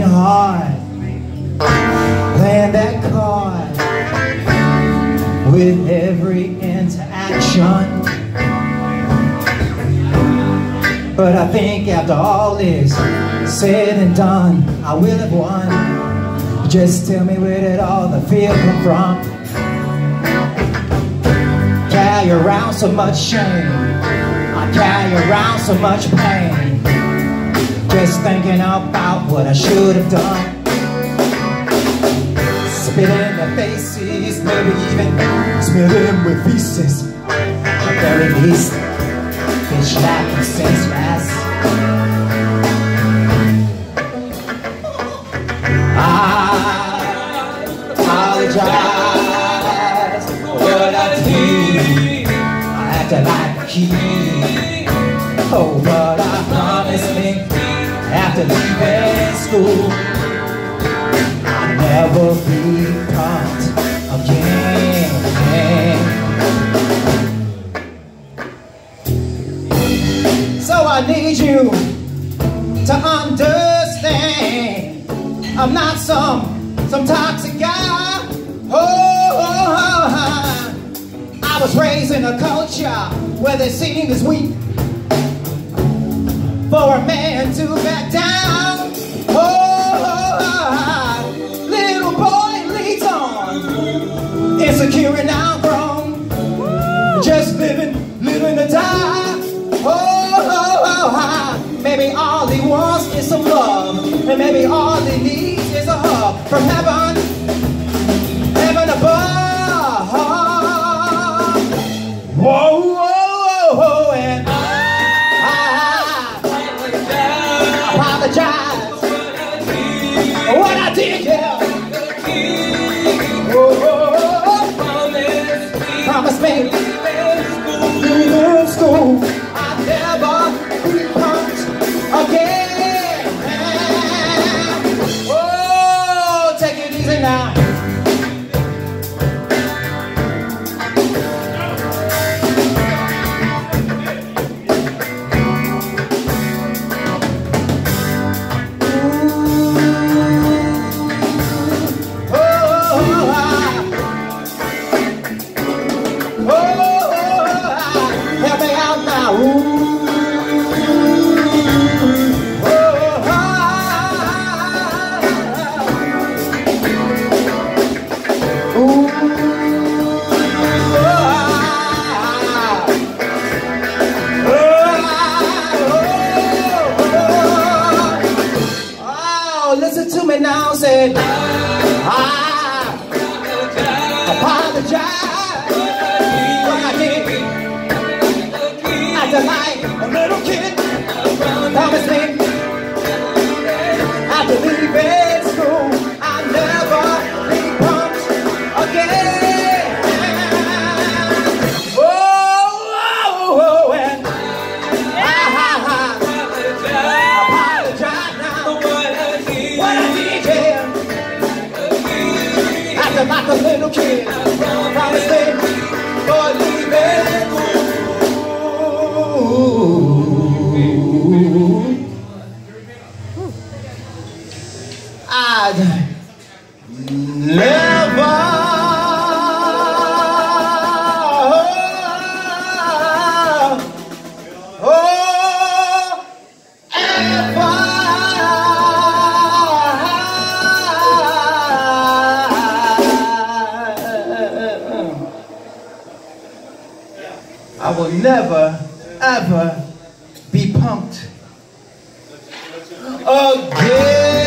hard, playing that card with every interaction. But I think after all is said and done, I will have won. Just tell me, where did all the fear come from? Carry around so much shame, I carry around so much pain, just thinking about what I should have done. Spit in their faces, maybe even smear them with feces. At the very least, bitch lacking senseless. I apologize for what I did. I acted like a kid. Oh, but I promised me after leaving school I'd never be pumped again. So I need you to understand, I'm not some toxic guy. I was raised in a culture where they seem as weak for a man to back down. Little boy leads on, insecure and outgrown, just living to die. Maybe all he wants is some love, and maybe all he needs is a hug from heaven above. Whoa, whoa, whoa, and I apologize for what I did, yeah. Promise me, leaving school, I'd never be pumped again. Oh, take it easy now. Listen to me now, say I apologize for what I did. Acting like a little kid. Promise me after leaving school I'll never be pumped again. Oh, and I apologize now. What I did, yeah. Acting like a little kid. Promise me for leaving school. I'd never I will never, ever be pumped again.